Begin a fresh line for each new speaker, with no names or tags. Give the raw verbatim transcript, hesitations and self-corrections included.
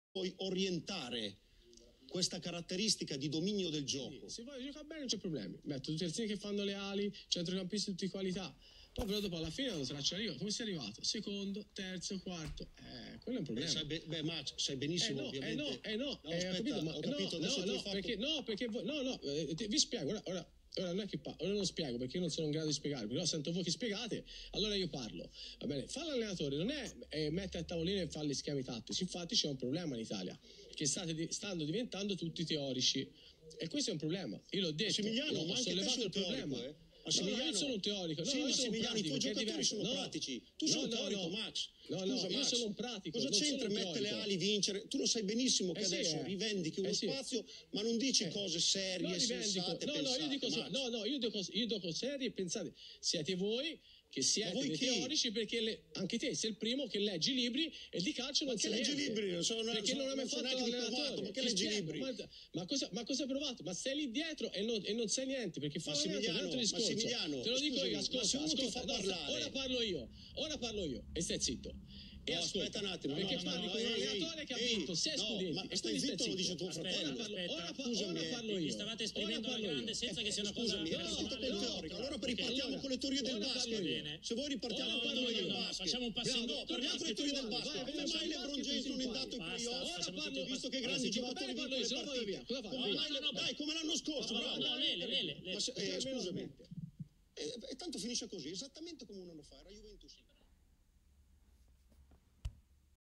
puoi orientare questa caratteristica di dominio del gioco.
Quindi, se vuoi giocare bene non c'è problemi. Metto tutti i terzini che fanno le ali, centrocampisti di tutti qualità. Poi però dopo alla fine non sarà arrivato. Come sei arrivato? Secondo, terzo, quarto. Eh, quello è un problema.
Eh, sai be beh, Max, sai benissimo,
eh no,
ovviamente.
Eh no, eh no,
no
eh,
aspetta,
capito, ma,
ho capito,
no,
adesso
no,
tu hai
no,
fatto...
perché, no, perché voi, no, no, eh, vi spiego, ora, ora, ora non è che pa ora non spiego perché io non sono in grado di spiegare, però sento voi che spiegate, allora io parlo. Va bene, fa l'allenatore, non è eh, mettere a tavolino e fare gli schemi tattici, infatti c'è un problema in Italia, che state di stanno diventando tutti teorici, e questo è un problema, io l'ho detto,
Massimiliano,
ho sollevato il problema.
Teorico, eh?
No, no, io sono un teorico. No,
sì,
no,
Massimiliano, i tuoi giocatori sono
no,
pratici. Tu
no,
sei un
no,
teorico,
no.
Max.
No,
Scusa,
no,
Max,
io sono un pratico.
Cosa c'entra mettere le ali, vincere? Tu lo sai benissimo che
eh sì,
adesso
eh.
rivendichi uno
eh sì.
spazio, ma non dici
eh.
cose serie,
no,
sensate,
no,
pensate,
no, io dico,
Max.
no, no, io dico, io dico serie e pensate. Siete voi che siete
voi
dei
chi?
teorici, perché le, anche te sei il primo che leggi libri e di calcio non sai niente.
Ma che leggi libri? Sono,
perché
sono,
non hai mai fatto l'allenatore.
Ma che leggi libri?
Ma, ma, cosa, ma cosa hai provato? Ma sei lì dietro e non, e non sai niente, perché fa un altro discorso.
Massimiliano,
te lo dico
scusami,
io, ascolta,
se uno
ascolta,
ti fa
no,
parlare...
ora parlo io, ora parlo io e stai zitto. E
no,
ascolta,
aspetta un attimo,
perché
no,
parli
no,
con un
ehi,
allenatore che ha
ehi,
vinto sei
no,
scudetti.
ma
e
stai
quindi
zitto, lo dice tuo
aspetta,
fratello.
ora parlo, ora, pa
Scusami,
ora parlo io.
Vi stavate esprimendo alla grande senza
eh,
che sia una
scusami,
cosa
era stato
personale.
quel teorico. Allora ripartiamo
allora,
con le teorie del
ora
basket.
Bene.
Se voi ripartiamo
Ora
con le
parlo
teorie
io.
del
No,
basket.
facciamo un passo
No, parliamo con le teorie del basket. Come mai LeBron James non è andato ai playoff? Visto che grandi giocatori vincono le partite. Dai, come l'anno scorso.
No, Lele, Lele.
Scusami. E tanto finisce così, esattamente come un anno fa, era Juventus.